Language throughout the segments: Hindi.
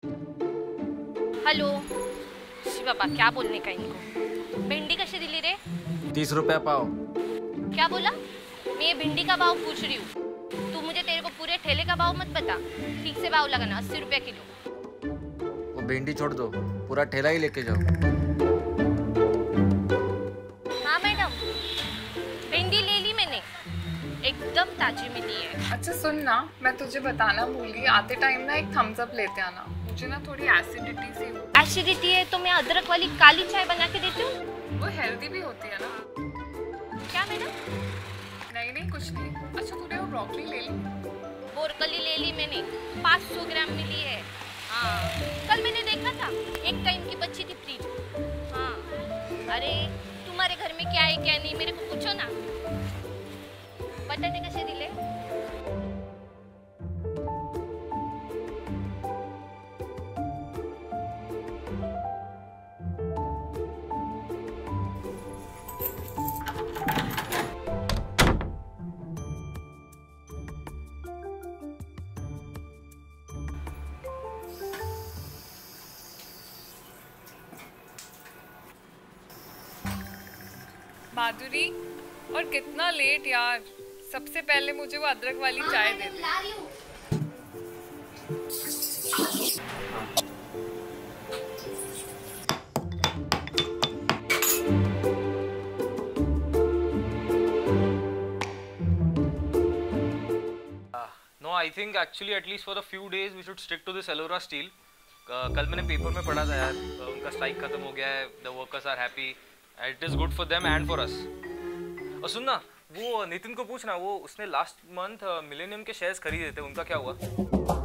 हॅलो शी बाबा, क्या बोलने का इनको. भिंडी कशी दिली रे? 30 रुपया पाव. क्या बोला? मैं ये भिंडी का भाव पूछ रही हूँ. तू मुझे तेरे को पूरे ठेले का भाव मत बता. ठीक से भाव लगाना. 80 रुपया किलो. वो भिंडी छोड़ दो, पूरा ठेला ही लेके जाओ. हाँ मैडम, भिंडी ले ली मैंने, एकदम ताजी मिली है. अच्छा सुन ना, मैं तुझे बताना भूल गई, आते टाइम ना एक थम्स अप लेते आना. मुझे ना थोड़ी एसिडिटी सी हो. एसिडिटी है तो मैं अदरक वाली काली चाय बना के देती हूँ. वो हेल्दी भी होती है ना. क्या मैडम? नहीं नहीं कुछ नहीं. अच्छा तूने वो ब्रोकली ले ली? बोरकली ले ली मैंने, 500 ग्राम मिली है. हाँ, कल मैंने देखा था, एक टाइम की बच्ची थी फ्रिज. हाँ, अरे तुम्हारे घर में क्या है क्या नहीं मेरे को पूछो ना. बटाटे कसे दिले? माधुरी, और कितना लेट यार. सबसे पहले मुझे वो अदरक वाली चाय दे दे. No, I think actually at least for a few days we should stick to this Elora Steel. कल मैंने पेपर में पढ़ा था यार, उनका स्ट्राइक खत्म हो गया है. The workers are happy. It is good for them and for us. और सुन ना, वो नितिन को पूछना, वो उसने लास्ट मंथ मिलेनियम के शेयर्स खरीदे थे, उनका क्या हुआ?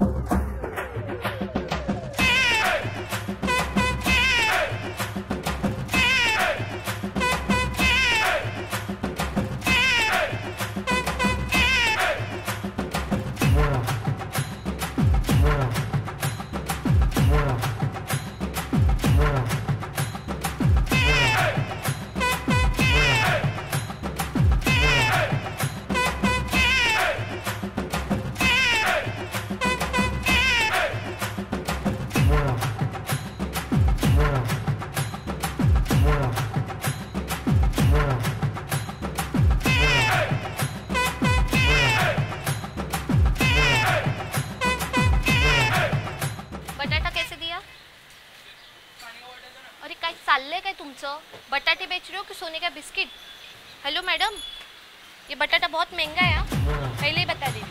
बटाटा कैसे दिया? अरे काय चाललंय काय तुमचं? बटाटे बेच रहे हो कि सोने का बिस्किट? हेलो मैडम, ये बटाटा बहुत महंगा है. पहले ही बता दे.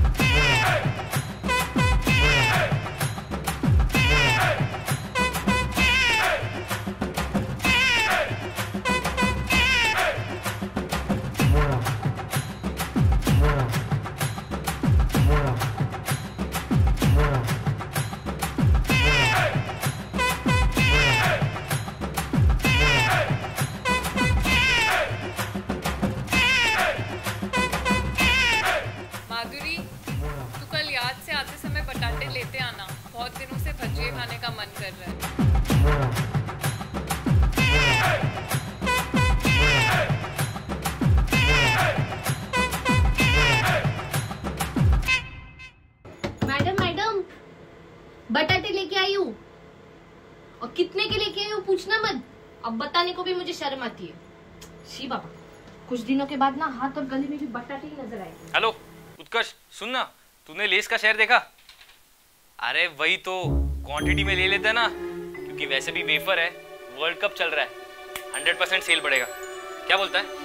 माधुरी, तू कल याद से आते समय बटाटे लेते आना. बहुत दिनों से भजिए खाने का मन कर रहा है. मैडम मैडम, बटाटे लेके आई हूँ. और कितने के लेके आई हूँ पूछना मत. अब बताने को भी मुझे शर्म आती है. शी बाबा, कुछ दिनों के बाद ना हाथ और गले में भी बटाटे ही नजर आएंगे. हेलो उत्कर्ष, सुन ना, तूने लेस का शेयर देखा? अरे वही तो क्वांटिटी में ले लेते हैं ना, क्योंकि वैसे भी वेफर है, वर्ल्ड कप चल रहा है, 100% सेल बढ़ेगा. क्या बोलता है?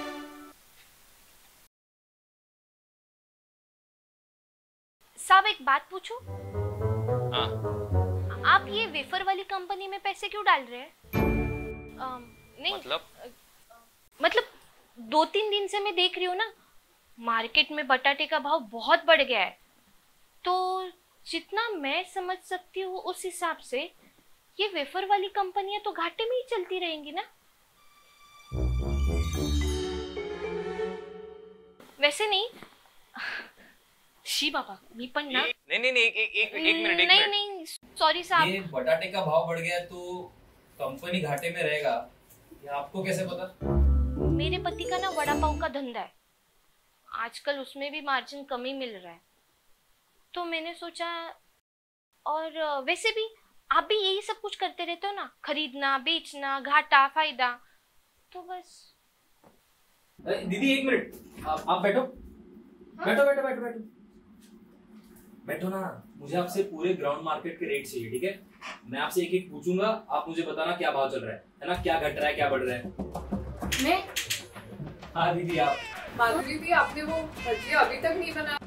साहब एक बात पूछूं? हाँ. आप ये वेफर वाली कंपनी में पैसे क्यों डाल रहे हैं? नहीं मतलब 2-3 दिन से मैं देख रही हूँ ना, मार्केट में बटाटे का भाव बहुत बढ़ गया है. तो जितना मैं समझ सकती हूँ उस हिसाब से ये वेफर वाली कंपनियां तो घाटे में ही चलती रहेंगी ना. वैसे नहीं शी बाबा, मी पण ना. नहीं एक मिनट. नहीं सॉरी साहब. ये बटाटे का भाव बढ़ गया तो कंपनी घाटे में रहेगा, ये आपको कैसे पता? मेरे पति का ना वड़ा पाव का धंधा है, आजकल उसमें भी मार्जिन कम ही मिल रहा है. तो मैंने सोचा, और वैसे भी आप भी यही सब कुछ करते रहते हो ना, खरीदना, बेचना, घाटा, फायदा, तो बस। दीदी एक मिनट, आप बैठो। हाँ? बैठो बैठो बैठो बैठो बैठो ना। मुझे आपसे पूरे ग्राउंड मार्केट के रेट चाहिए, ठीक है? मैं आपसे एक एक पूछूंगा, आप मुझे बताना क्या भाव चल रहा है ना, क्या घट रहा है, क्या बढ़ रहा है। मैं? हाँ दीदी आप। माधुरी दी, आपने वो भजिया अभी तक नहीं बनाया।